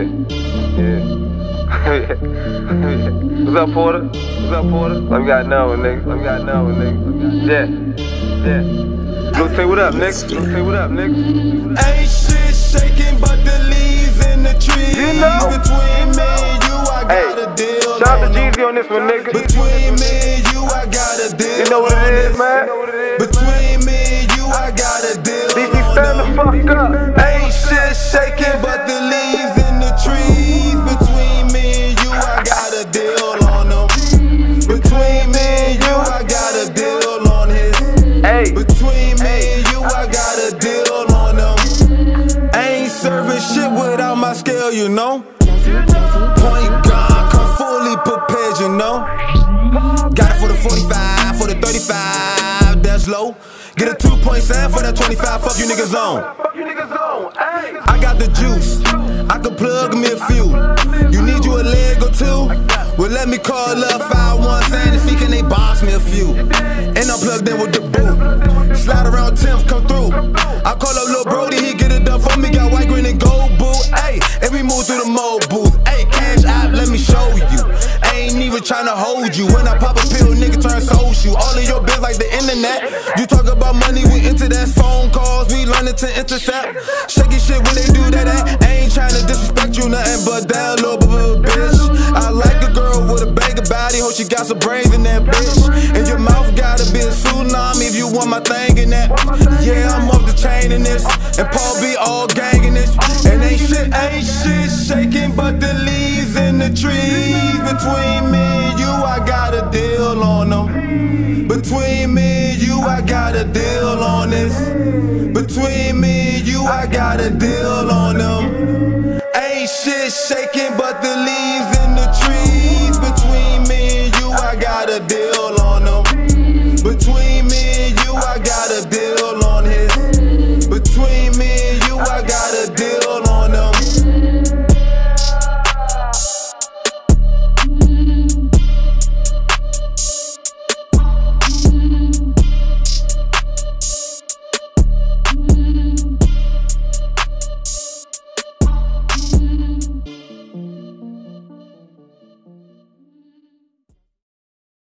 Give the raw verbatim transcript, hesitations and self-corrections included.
yeah. What's up, Porter? What's up, Porter? Let me got another one, nigga. Let me got another one, nigga. Yeah, yeah. Go say what up, nigga. Go say what up, nigga. Ain't shit shaking but the leaves in the trees. You know. Between me and you, I got a deal. Shout out to Jeezy on this one, nigga. Between me and you, I got a deal. You know what it is, man. Between me and you, I got a deal. D C, stand the fuck up. Ain't shit shaking but the leaves in the trees. Between me and you, I got a deal on them. Between me and you, I got a deal on his. Hey. Between me and you, I got a deal on them. I ain't serving shit without my scale, you know. Point guard, come fully prepared, you know. Got it for the forty-five, for the thirty-five, that's low. Get a two-point sign for that twenty-five, fuck you niggas on. I got the juice, I can plug me a few. You need you a leg or two? Well, let me call up five one seven and see can they box me a few. And I'm plugged in with the boot. Slide around tenth, come through. I call up Lil Brody, he get it done for me. Got white, green, and gold boot. Ayy, and we move through the mode booth. Ayy, cash out, let me show you. I ain't even tryna hold you. When I pop a pill, nigga turn soul shoe. All of your bills like the internet. You talk about money, we into that. Phone calls, we learning to intercept. Shaky shit when they do that. I ain't tryna disrespect you, nothing but down low, but bitch. I like a girl with a bag of body, hope she got some brains in that bitch. And your mouth gotta be a tsunami if you want my thing in that. Yeah, I'm off the chain in this, and Paul B all gang in this. And ain't shit, ain't shit shaking but the leaves in the trees. Between me and you, I got a deal on them. Between me and you, I got a deal on this. Between me and you, I got a deal on them. Ain't shit shaking but the leaves in the trees. Between me and you, I got a deal